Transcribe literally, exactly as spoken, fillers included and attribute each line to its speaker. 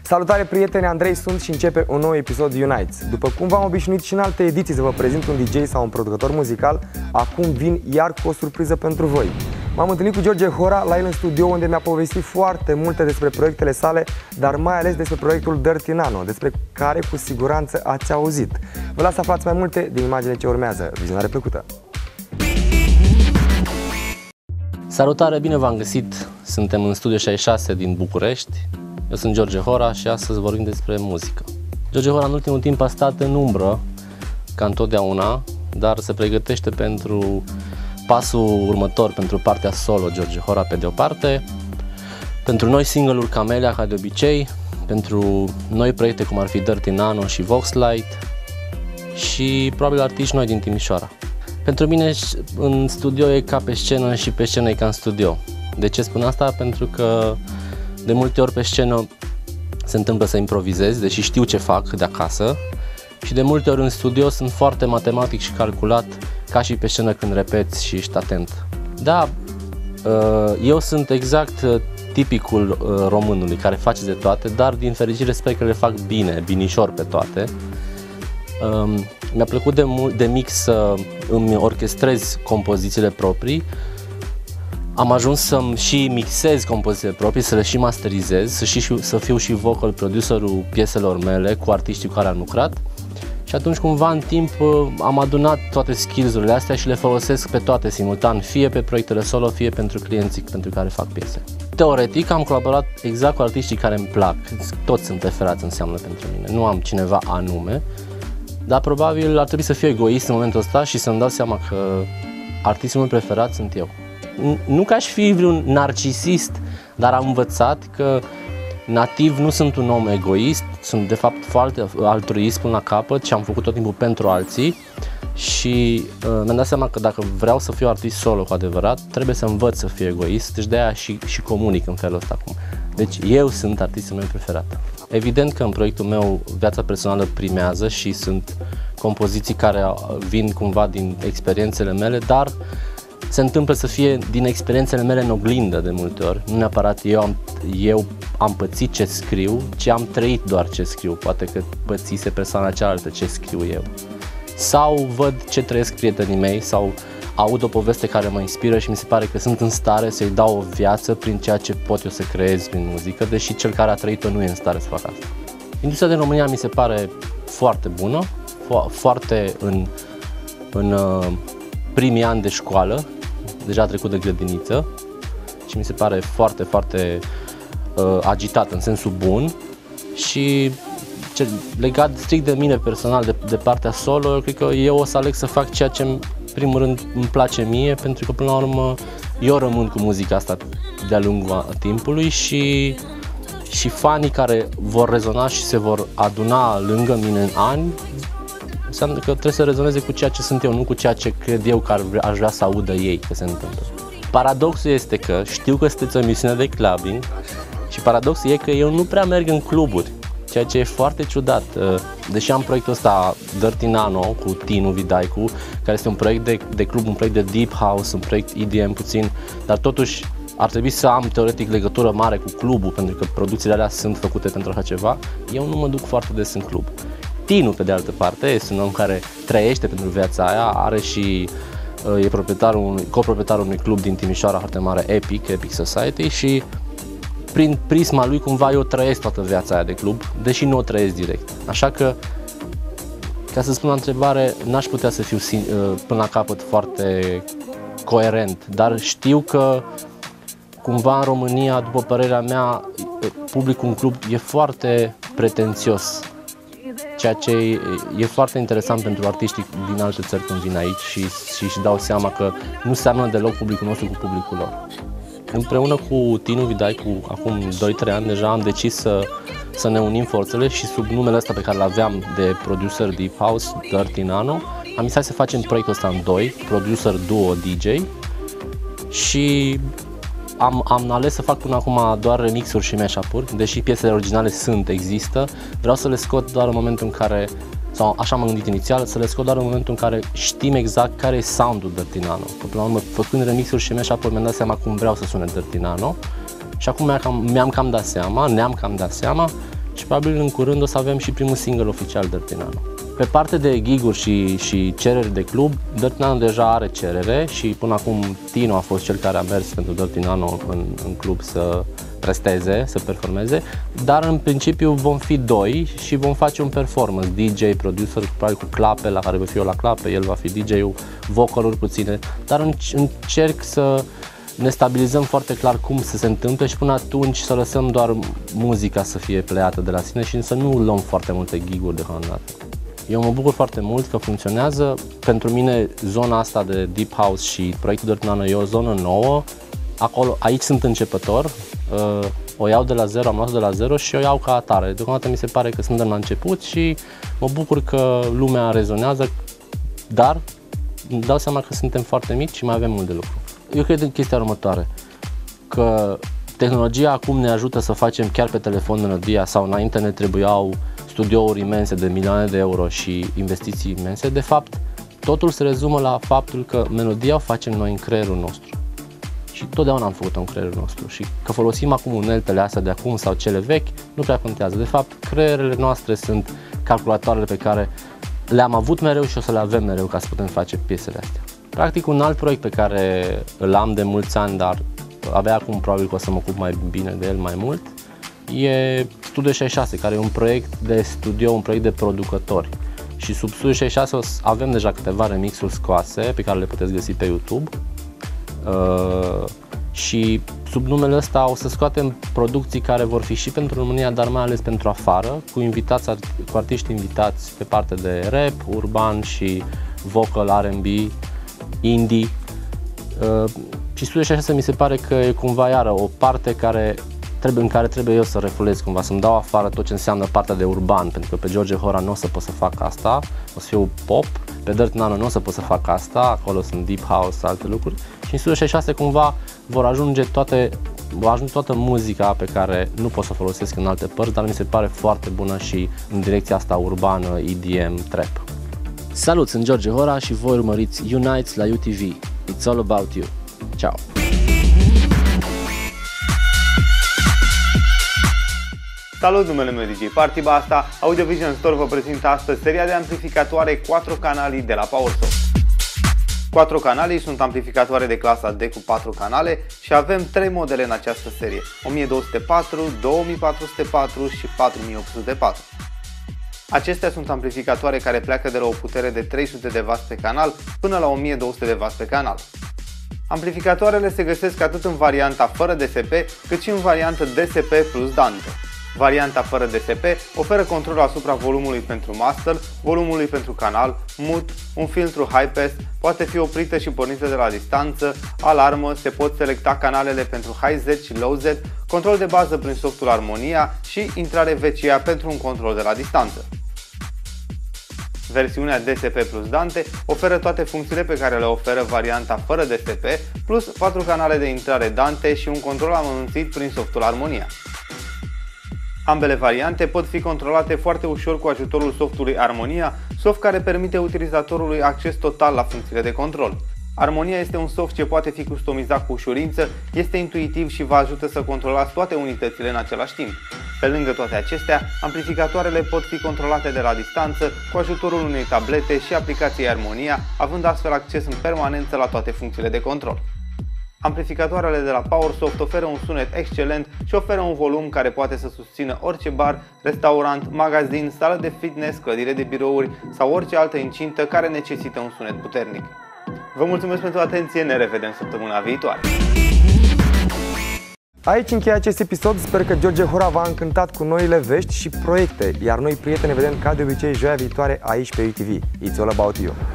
Speaker 1: Salutare prieteni, Andrei sunt și începe un nou episod Unites. După cum v-am obișnuit și în alte ediții să vă prezint un D J sau un producător muzical, acum vin iar cu o surpriză pentru voi. M-am întâlnit cu George Hora la el în studio, unde mi-a povestit foarte multe despre proiectele sale, dar mai ales despre proiectul Dirty Nano, despre care cu siguranță ați auzit. Vă las să aflați mai multe din imaginele ce urmează. Vizionare plăcută!
Speaker 2: Salutare, bine v-am găsit! Suntem în Studio șaizeci și șase din București. Eu sunt George Hora și astăzi vorbim despre muzică. George Hora în ultimul timp a stat în umbră, ca întotdeauna, dar se pregătește pentru pasul următor, pentru partea solo George Hora pe de o parte, pentru noi single-uri Camellia, ca de obicei, pentru noi proiecte cum ar fi Dirty Nano și Voxlight și probabil artiști noi din Timișoara. Pentru mine în studio e ca pe scenă și pe scenă e ca în studio. De ce spun asta? Pentru că de multe ori pe scenă se întâmplă să improvizez, deși știu ce fac de acasă, și de multe ori în studio sunt foarte matematic și calculat, ca și pe scenă când repeți și ești atent. Da, eu sunt exact tipicul românului care face de toate, dar din fericire sper că le fac bine, binișor pe toate. Mi-a plăcut de, de mic să îmi orchestrez compozițiile proprii. Am ajuns să-mi și mixez compozițiile proprii, să le și masterizez, să, și, să fiu și vocal producerul pieselor mele cu artiștii cu care am lucrat. Și atunci cumva în timp am adunat toate skills-urile astea și le folosesc pe toate simultan, fie pe proiectele solo, fie pentru clienții pentru care fac piese. Teoretic am colaborat exact cu artiștii care îmi plac, toți sunt preferați înseamnă pentru mine, nu am cineva anume, dar probabil ar trebui să fiu egoist în momentul ăsta și să-mi dau seama că artistul meu preferat sunt eu. Nu că aș fi vreun narcisist, dar am învățat că nativ nu sunt un om egoist, sunt de fapt foarte altruist până la capăt și am făcut tot timpul pentru alții și uh, mi-am dat seama că dacă vreau să fiu artist solo cu adevărat, trebuie să învăț să fiu egoist, deci de-aia și, și comunic în felul ăsta acum. Deci eu sunt artistul meu preferat. Evident că în proiectul meu viața personală primează și sunt compoziții care vin cumva din experiențele mele, dar se întâmplă să fie din experiențele mele în oglindă de multe ori. Nu neapărat eu am, eu am pățit ce scriu, ci am trăit doar ce scriu. Poate că pățise persoana cealaltă ce scriu eu. Sau văd ce trăiesc prietenii mei sau aud o poveste care mă inspiră și mi se pare că sunt în stare să-i dau o viață prin ceea ce pot eu să creez prin muzică, deși cel care a trăit-o nu e în stare să facă asta. Industria din România mi se pare foarte bună, fo foarte în, în uh, primii ani de școală, deja a trecut de grădiniță și mi se pare foarte, foarte uh, agitat în sensul bun și ce, legat strict de mine personal, de, de partea solo, eu cred că eu o să aleg să fac ceea ce în primul rând îmi place mie, pentru că până la urmă eu rămân cu muzica asta de-a lungul timpului și, și fanii care vor rezona și se vor aduna lângă mine în ani, înseamnă că trebuie să rezoneze cu ceea ce sunt eu, nu cu ceea ce cred eu că ar vrea, aș vrea să audă ei că se întâmplă. Paradoxul este că știu că sunteți o emisiune de clubbing și paradoxul e că eu nu prea merg în cluburi, ceea ce e foarte ciudat. Deși am proiectul ăsta Dirty Nano cu Tinu Vidaicu, care este un proiect de, de club, un proiect de deep house, un proiect E D M puțin, dar totuși ar trebui să am teoretic legătură mare cu clubul, pentru că producțiile alea sunt făcute pentru așa ceva. Eu nu mă duc foarte des în club. Tinu, pe de altă parte, este un om care trăiește pentru viața aia, are și e proprietarul, coproprietarul unui club din Timișoara foarte mare, Epic, Epic Society, și prin prisma lui cumva eu trăiesc toată viața aia de club, deși nu o trăiesc direct. Așa că, ca să spun la întrebare, n-aș putea să fiu până la capăt foarte coerent, dar știu că cumva în România, după părerea mea, publicul în club e foarte pretențios. Ceea ce e, e foarte interesant pentru artiștii din alte țări când vin aici și își dau seama că nu seamănă deloc publicul nostru cu publicul lor. Împreună cu Tinu Vidaicu, acum doi trei ani deja, am decis să, să ne unim forțele și sub numele ăsta pe care l-aveam de producer Deep House, Dirty Nano, am zis să facem proiectul ăsta în doi, producer duo D J, și Am, am ales să fac până acum doar remixuri și mashup-uri, deși piesele originale sunt, există. Vreau să le scot doar în momentul în care, sau așa m-am gândit inițial, să le scot doar în momentul în care știm exact care e sound-ul Dirty Nano. Până la urmă, făcând remixuri și mashup-uri, mi-am dat seama cum vreau să sune Dirty Nano și acum mi-am cam, mi-am cam dat seama, ne-am cam dat seama și probabil în curând o să avem și primul single oficial Dirty Nano. Pe parte de gig-uri și, și cereri de club, Dirty Nano deja are cerere și până acum Tino a fost cel care a mers pentru Dirty Nano în, în club să presteze, să performeze, dar în principiu vom fi doi și vom face un performance, D J, producer, probabil cu clape, la care voi fi eu la clape, el va fi D J-ul, vocaluri puține, dar încerc să ne stabilizăm foarte clar cum să se întâmple și până atunci să lăsăm doar muzica să fie pleiată de la sine și să nu luăm foarte multe gig-uri deocamdată. Eu mă bucur foarte mult că funcționează. Pentru mine zona asta de Deep House și proiectul Dirty Nano e o zonă nouă. Acolo, aici sunt începător, o iau de la zero, am luat de la zero și o iau ca atare. Deocamdată mi se pare că suntem la început și mă bucur că lumea rezonează, dar îmi dau seama că suntem foarte mici și mai avem mult de lucru. Eu cred în chestia următoare, că tehnologia acum ne ajută să facem chiar pe telefon melodia sau înainte ne trebuiau studiouri imense de milioane de euro și investiții imense. De fapt, totul se rezumă la faptul că melodia o facem noi în creierul nostru. Și totdeauna am făcut-o în creierul nostru și că folosim acum uneltele astea de acum sau cele vechi, nu prea contează. De fapt, creierele noastre sunt calculatoarele pe care le-am avut mereu și o să le avem mereu ca să putem face piesele astea. Practic, un alt proiect pe care îl am de mulți ani, dar abia acum probabil că o să mă ocup mai bine de el mai mult, e Studio șaizeci și șase, care e un proiect de studio, un proiect de producători. Și sub Studio șaizeci și șase avem deja câteva remixuri scoase pe care le puteți găsi pe YouTube. Uh, și sub numele ăsta o să scoatem producții care vor fi și pentru România, dar mai ales pentru afară, cu invitați, cu artiști invitați pe partea de rap, urban și vocal, R and B, indie. Uh, și Studio șaizeci și șase mi se pare că e cumva iară o parte care trebuie, în care trebuie eu să refulez cumva, să-mi dau afară tot ce înseamnă partea de urban, pentru că pe George Hora nu o să pot să fac asta, o să fiu pop, pe Dirty Nano nu o să pot să fac asta, acolo sunt Deep House, alte lucruri. Și în Studio șaizeci și șase cumva vor ajunge toate, vor ajunge toată muzica pe care nu pot să o folosesc în alte părți, dar mi se pare foarte bună și în direcția asta urbană, E D M, trap. Salut, sunt George Hora și voi urmăriți Unites la U T V. It's all about you. Ciao!
Speaker 3: Salut, numele meu e D J Party Basta. Audiovision Store vă prezintă astăzi seria de amplificatoare patru canalii de la Powersoft. patru canalii sunt amplificatoare de clasa D cu patru canale și avem trei modele în această serie: o mie două sute patru, două mii patru sute patru și patru mii opt sute patru. Acestea sunt amplificatoare care pleacă de la o putere de trei sute de watt pe canal până la o mie două sute de watt pe canal. Amplificatoarele se găsesc atât în varianta fără D S P, cât și în varianta D S P plus Dante. Varianta fără D S P oferă control asupra volumului pentru master, volumului pentru canal, mute, un filtru high pass, poate fi oprită și pornită de la distanță, alarmă, se pot selecta canalele pentru high Z și low Z, control de bază prin softul Harmonia și intrare V C A pentru un control de la distanță. Versiunea D S P plus Dante oferă toate funcțiile pe care le oferă varianta fără D S P, plus patru canale de intrare Dante și un control amănunțit prin softul Harmonia. Ambele variante pot fi controlate foarte ușor cu ajutorul softului Harmonia, soft care permite utilizatorului acces total la funcțiile de control. Harmonia este un soft ce poate fi customizat cu ușurință, este intuitiv și vă ajută să controlați toate unitățile în același timp. Pe lângă toate acestea, amplificatoarele pot fi controlate de la distanță cu ajutorul unei tablete și aplicației Harmonia, având astfel acces în permanență la toate funcțiile de control. Amplificatoarele de la Powersoft oferă un sunet excelent și oferă un volum care poate să susțină orice bar, restaurant, magazin, sală de fitness, clădire de birouri sau orice altă incintă care necesită un sunet puternic. Vă mulțumesc pentru atenție, ne revedem săptămâna viitoare!
Speaker 1: Aici încheie acest episod, sper că George Hora v-a încântat cu noile vești și proiecte, iar noi, prieteni, ne vedem ca de obicei joia viitoare aici pe U T V. It's all about you!